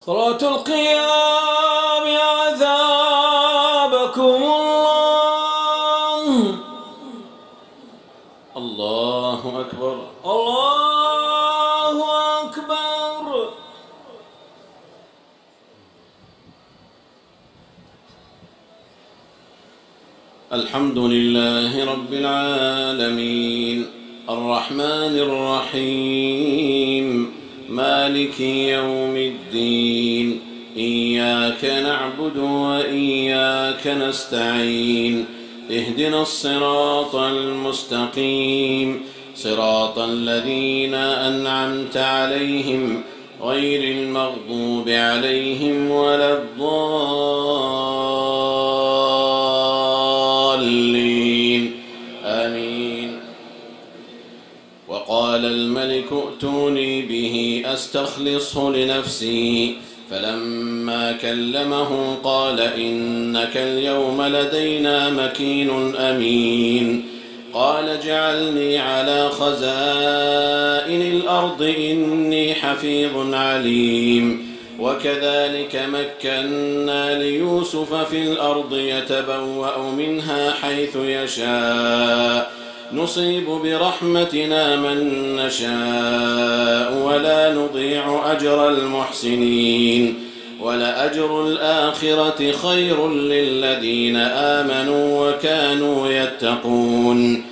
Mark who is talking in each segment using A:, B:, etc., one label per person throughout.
A: صلاة القيام عذابكم الله. الله أكبر، الله أكبر. الحمد لله رب العالمين الرحمن الرحيم مالك يوم الدين. إياك نعبد وإياك نستعين. اهدنا الصراط المستقيم، صراط الذين أنعمت عليهم غير المغضوب عليهم ولا الضالين. آمين. وقال الملك ائتوني به أستخلصه لنفسي، فلما كلمه قال إنك اليوم لدينا مكين أمين. قال اجعلني على خزائن الأرض إني حفيظ عليم. وكذلك مكنا ليوسف في الأرض يتبوأ منها حيث يشاء، نصيب برحمتنا من نشاء ولا نضيع أجر المحسنين. ولأجر الآخرة خير للذين آمنوا وكانوا يتقون.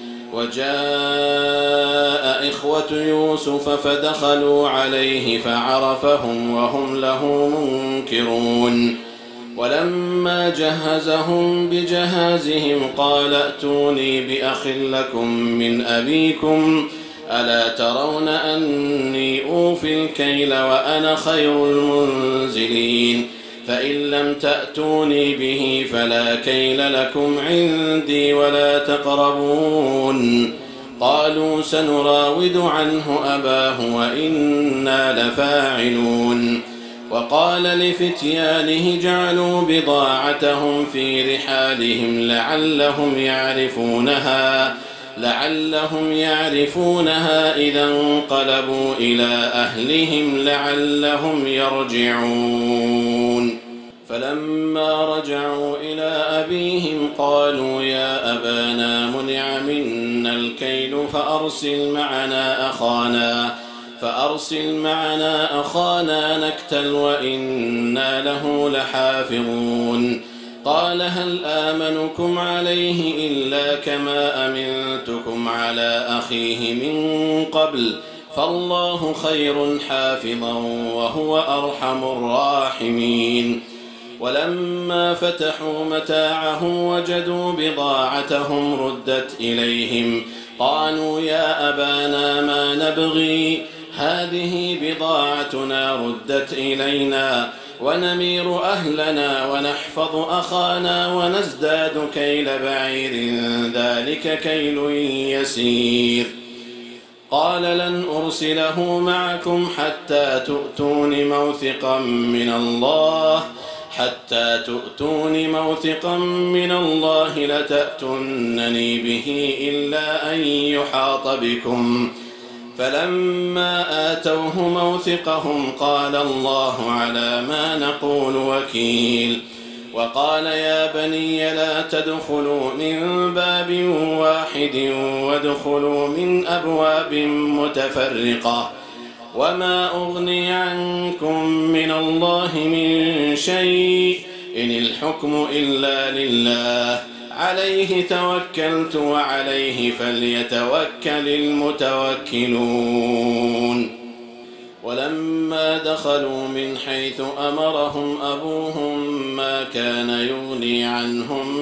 A: وجاء إخوة يوسف فدخلوا عليه فعرفهم وهم له منكرون. ولما جهزهم بجهازهم قال ائتوني بأخ لكم من أبيكم ألا ترون أني أوفي الكيل وأنا خير المنزلين. فإن لم تأتوني به فلا كيل لكم عندي ولا تقربون. قالوا سنراود عنه أباه وإنا لفاعلون. وقال لفتيانه جعلوا بضاعتهم في رحالهم لعلهم يعرفونها إذا انقلبوا إلى أهلهم لعلهم يرجعون. فلما رجعوا إلى أبيهم قالوا يا أبانا منع منا الكيل فأرسل معنا أخانا نكتل وإنا له لحافظون. قال هل آمنكم عليه إلا كما أمنتكم على أخيه من قبل، فالله خير حافظا وهو أرحم الراحمين. ولما فتحوا متاعهم وجدوا بضاعتهم ردت إليهم قالوا يا أبانا ما نبغي، هذه بضاعتنا ردت إلينا ونمير أهلنا ونحفظ أخانا ونزداد كيل بعير ذلك كيل يسير. قال لن أرسله معكم حتى تؤتون موثقا من الله لتأتونني به إلا أن يحاط بكم. فلما آتوه موثقهم قال الله على ما نقول وكيل. وقال يا بني لا تدخلوا من باب واحد وادخلوا من أبواب متفرقة، وما أغني عنكم من الله من شيء إن الحكم إلا لله عليه توكلت وعليه فليتوكل المتوكلون. ولما دخلوا من حيث أمرهم أبوهم ما كان يغني عنهم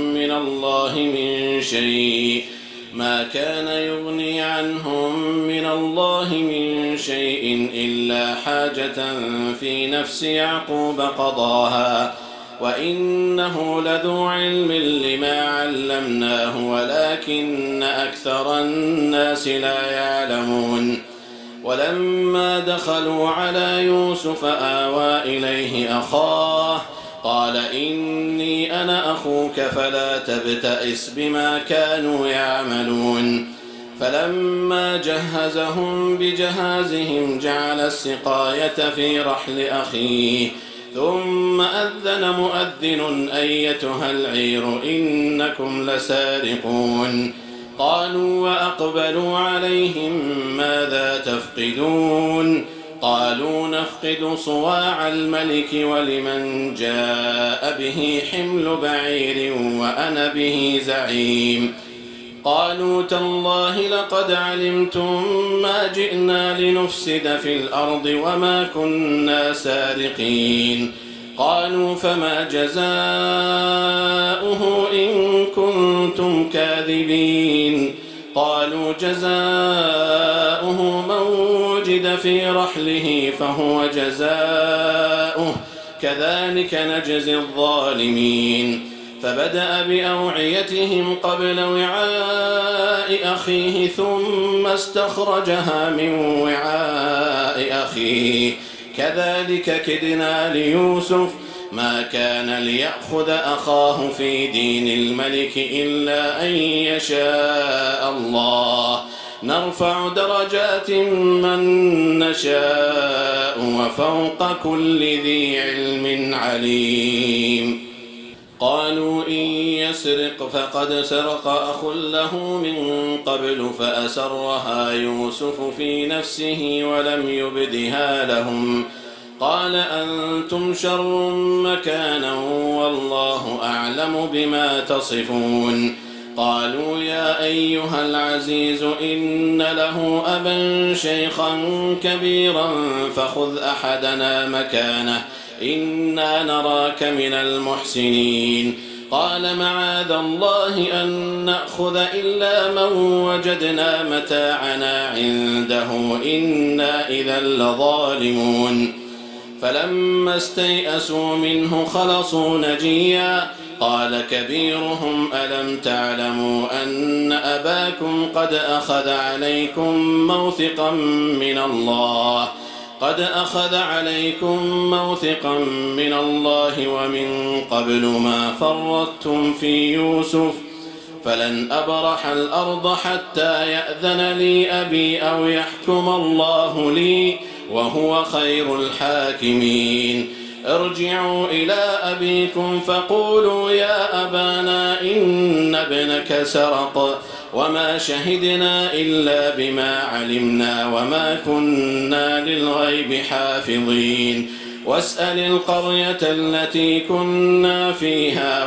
A: من الله من شيء إلا حاجة في نفس يعقوب قضاها، وإنه لذو علم لما علمناه ولكن أكثر الناس لا يعلمون. ولما دخلوا على يوسف آوى إليه أخاه قال إني أنا أخوك فلا تبتئس بما كانوا يعملون. فلما جهزهم بجهازهم جعل السقاية في رحل أخيه ثم أذن مؤذن أيتها العير إنكم لسارقون قالوا وأقبلوا عليهم ماذا تفقدون قالوا نفقد صواع الملك ولمن جاء به حمل بعير وأنا به زعيم قالوا تالله لقد علمتم ما جئنا لنفسد في الأرض وما كنا سارقين قالوا فما جزاؤه إن كنتم كاذبين قالوا جزاؤه من وجد في رحله فهو جزاؤه كذلك نجزي الظالمين فبدأ بأوعيتهم قبل وعاء أخيه ثم استخرجها من وعاء أخيه كذلك كدنا ليوسف ما كان ليأخذ أخاه في دين الملك إلا أن يشاء الله نرفع درجات من نشاء وفوق كل ذي علم عليم قالوا إن يسرق فقد سرق أخ له من قبل فأسرها يوسف في نفسه ولم يبدها لهم قال أنتم شر مكانا والله أعلم بما تصفون قالوا يا أيها العزيز إن له أبا شيخا كبيرا فخذ أحدنا مكانه إنا نراك من المحسنين قال معاذ الله أن نأخذ إلا من وجدنا متاعنا عنده إنا إذا لظالمون فلما استيئسوا منه خلصوا نجيا قال كبيرهم ألم تعلموا أن أباكم قد أخذ عليكم موثقا من الله ومن قبل ما فرطتم في يوسف فلن أبرح الأرض حتى يأذن لي أبي أو يحكم الله لي وهو خير الحاكمين ارجعوا إلى أبيكم فقولوا يا أبانا إن ابنك سرق وما شهدنا إلا بما علمنا وما كنا للغيب حافظين واسأل القرية التي كنا فيها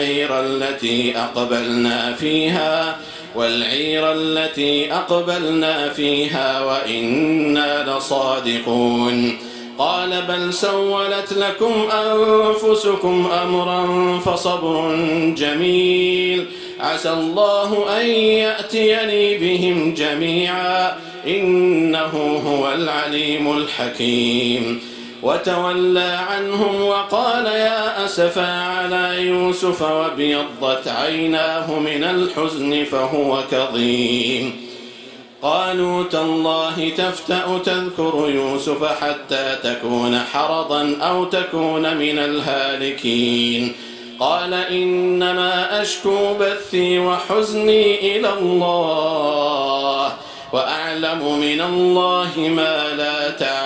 A: والعير التي أقبلنا فيها وإنا لصادقون قال بل سولت لكم أنفسكم أمرا فصبر جميل عسى الله أن يأتيني بهم جميعا إنه هو العليم الحكيم وتولى عنهم وقال يا أسفا على يوسف وابيضت عيناه من الحزن فهو كظيم قالوا تالله تفتأ تذكر يوسف حتى تكون حرضا أو تكون من الهالكين قال إنما أشكو بثي وحزني إلى الله وأعلم من الله ما لا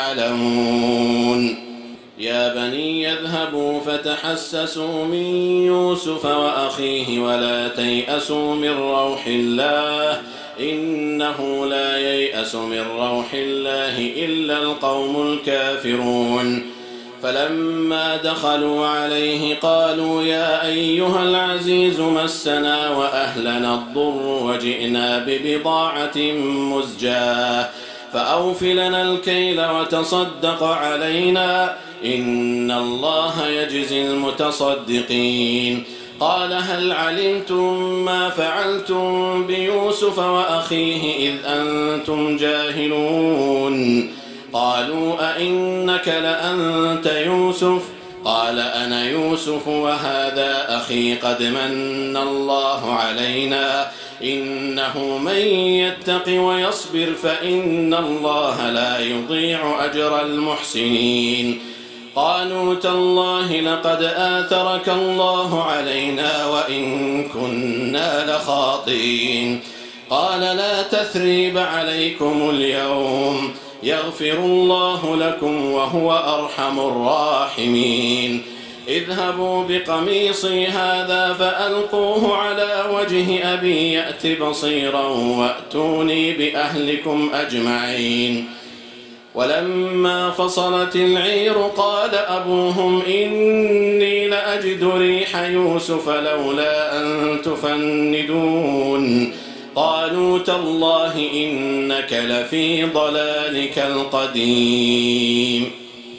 A: تعلمون يا بني يذهبوا فتحسسوا من يوسف وأخيه ولا تيأسوا من روح الله إنه لا ييأس من روح الله إلا القوم الكافرون فلما دخلوا عليه قالوا يا أيها العزيز مسنا وأهلنا الضر وجئنا ببضاعة مزجاة فأوف لنا الكيل وتصدق علينا إن الله يجزي المتصدقين قال هل علمتم ما فعلتم بيوسف وأخيه إذ أنتم جاهلون قالوا أئنك لأنت يوسف قال أنا يوسف وهذا أخي قد من الله علينا إنه من يتق ويصبر فإن الله لا يضيع أجر المحسنين قالوا تالله لقد آثرك الله علينا وإن كنا لخاطئين قال لا تثريب عليكم اليوم يغفر الله لكم وهو أرحم الراحمين. اذهبوا بقميصي هذا فألقوه على وجه أبي يأت بصيرا وأتوني بأهلكم أجمعين. ولما فصلت العير قال أبوهم إني لأجد ريح يوسف لولا أن تفندون قالوا تالله إنك لفي ضلالك القديم.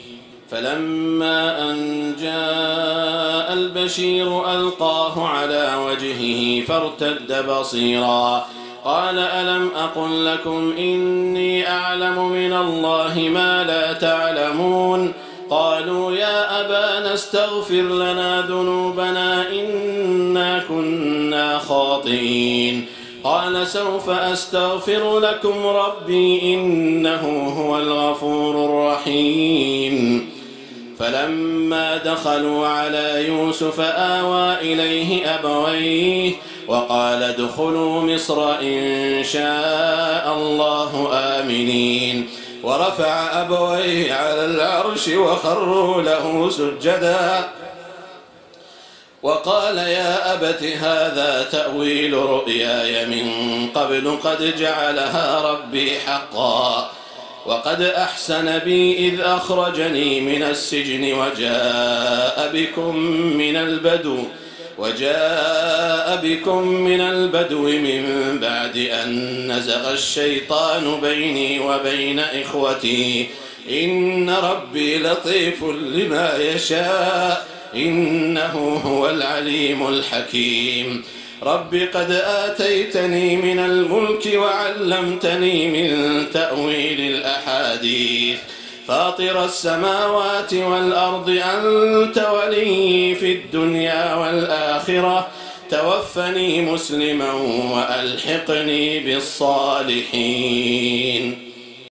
A: فلما أن جاء البشير ألقاه على وجهه فارتد بصيرا قال ألم أقل لكم إني أعلم من الله ما لا تعلمون قالوا يا أبانا استغفر لنا ذنوبنا إنا كنا خاطئين قال سوف أستغفر لكم ربي إنه هو الغفور الرحيم. فلما دخلوا على يوسف آوى إليه أبويه وقال ادخلوا مصر إن شاء الله آمنين ورفع أبويه على العرش وخروا له سجدا وقال يا أبت هذا تأويل رؤياي من قبل قد جعلها ربي حقا وقد أحسن بي إذ أخرجني من السجن وجاء بكم من البدو من بعد أن نزغ الشيطان بيني وبين إخوتي إن ربي لطيف لما يشاء إنه هو العليم الحكيم. رب قد آتيتني من الملك وعلمتني من تأويل الأحاديث فاطر السماوات والأرض أنت ولي في الدنيا والآخرة توفني مسلما وألحقني بالصالحين.